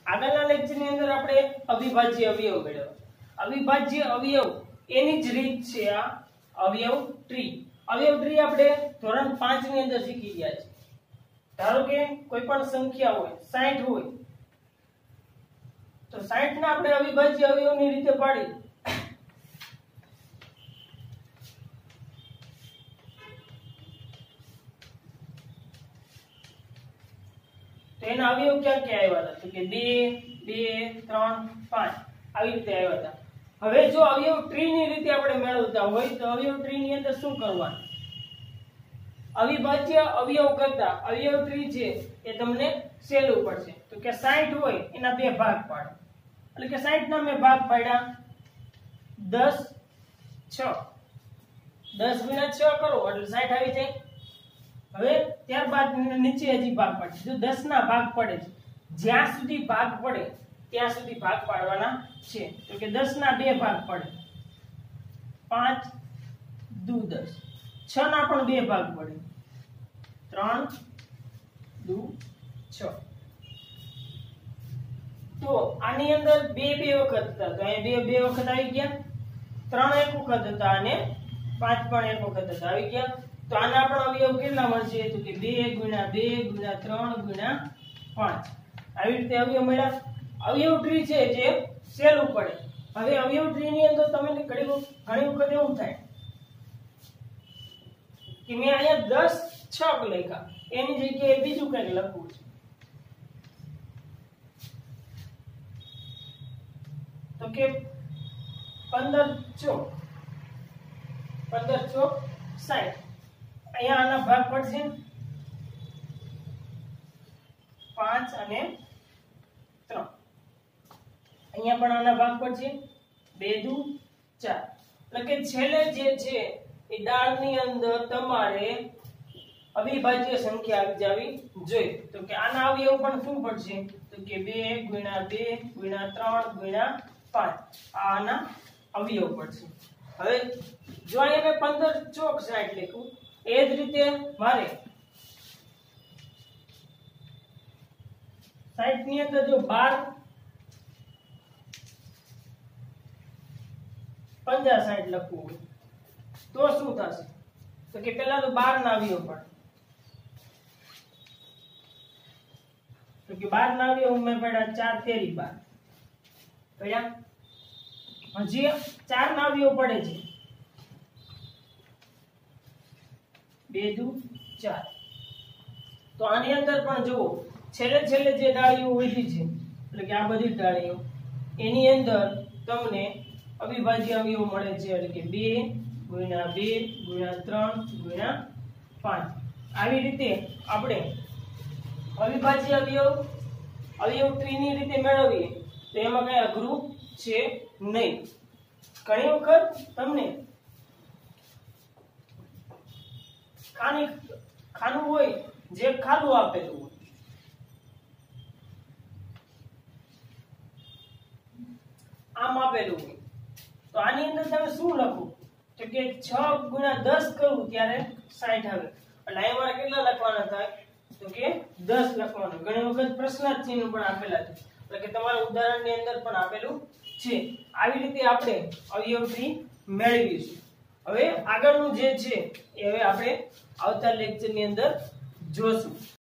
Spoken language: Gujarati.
આગળના લેક્ચરની અંદર આપણે અવિભાજ્ય અવયવ મેળવ્યા. અવિભાજ્ય અવયવ એની જ રીત છે આ અવયવ ટ્રી. અવયવ ટ્રી આપણે ધોરણ 5 ની અંદર શીખી ગયા છે. ધારો કે કોઈ પણ સંખ્યા હોય 60 હોય તો 60 ને આપણે અવિભાજ્ય અવયવની રીતે પાડી. તો એના અવયવ ક્યાં ક્યાં આવ્યા હતા? તો કે 2 2 3 5 આવી રીતે આવ્યા હતા. હવે જો અવયવ ટ્રી ની રીતે આપણે મેળવતા હોય તો અવયવ ટ્રી ની અંદર શું કરવાનું? અવિભાજ્ય અવયવ કરતા અવયવ ટ્રી છે એ તમને સહેલું પડશે. તો કે 60 હોય એના બે ભાગ પાડો. એટલે કે 60 ના મેં ભાગ પાડ્યા 10 6. 10 ગુણ્યા 6 કરો એટલે 60 આવી જાય. હવે ત્યારબાદ નીચે હજી ભાગ પડે. જો 10 ના ભાગ પડે છે, જ્યાં સુધી ભાગ પડે ત્યાં સુધી ભાગ પાડવાના છે. તો કે 10 ના બે ભાગ પડે 5 દુ 10. 6 ના પણ બે ભાગ પડે 3 દુ 6. તો આની અંદર બે વખત હતા તો અહીં બે વખત આવી ગયા. 3 એક વખત હતા અને 5 પણ એક વખત હતા આવી ગયા. તો આના પણ અવયવ કેટલા મળશે? તો કે 2 ગુણ્યા 2 ગુણ્યા 3 ગુણ્યા 5. આવી રીતે અવયવ મળ્યા. અવયવ ટ્રી છે જે સહેલું પડે. હવે અવયવ ટ્રી ની અંદર તમને ઘણી વખત એવું થાય કે મેં અહીંયા 10 છક લખ્યા, એની જગ્યાએ બીજું કંઈક લખવું છે. તો કે 15 ચોક 60. અહીંયા આના ભાગ પડશે 5 અને 3. અહીંયા પણ આના ભાગ પડશે 2 દુ 4. એટલે કે છેલ્લે જે છે એ ડાળની અંદર તમારે અવિભાજ્ય સંખ્યા આવી જવી જોઈએ. તો કે આના અવયવ પણ શું પડશે? તો કે 2 ગુણ્યા 2 ગુણ્યા 3 ગુણ્યા 5 આના અવયવ પડશે. હવે જો અહીંયા મેં 15 ચોક 60 લખ્યું, એ જ રીતે મારે 60 ની અંદર જો 12 50 60 લખવું હોય તો શું થશે? તો કે પહેલા તો 12 ના અવયવ પડે. તો કે 12 ના અવયવ મેં પડ્યા 4 તેરી 12 પડ્યા. હજી 4 ના અવયવ પડે છે 2 દુ 4. તો આની અંદર પણ જુઓ છેલ્લે જે ડાળીઓ વધી છે એટલે કે આ બધી ડાળીઓ એની અંદર તમને અવિભાજ્ય અવયવ મળે છે. એટલે કે 2 ગુણ્યા 2 ગુણ્યા 3 ગુણ્યા 5. આવી રીતે આપણે અવિભાજ્ય અવયવ ટ્રી ની રીતે મેળવીએ તો એમાં કઈ અઘરું છે નહીં. ઘણી વખત તમને ખાનું હોય જે ખાલું આપેલું હોય, આમ આપેલું હોય તો આની અંદર તમે શું લખો? તો કે 6 ગુણ્યા 10 કરું ત્યારે 60 આવે. એટલે અહીં મારે કેટલા લખવાના થાય? તો કે 10 લખવાના. ઘણી વખત પ્રશ્નાર્થ ચિહ્ન પણ આપેલા છે, એટલે કે તમારા ઉદાહરણની અંદર પણ આપેલું છે. આવી રીતે આપણે અવયવ ટ્રી મેળવીશું. હવે આગળનું જે છે એ હવે આપણે આવતા લેક્ચરની અંદર જોશું.